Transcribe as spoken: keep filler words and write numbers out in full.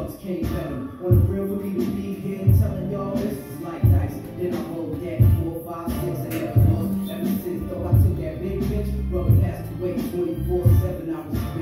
drugs came better. On the real for me to be here telling y'all this is like dice. Then I rolled that four, five, six, and never lost. Ever since though I took that big bitch, brother passed away twenty-four seven. I was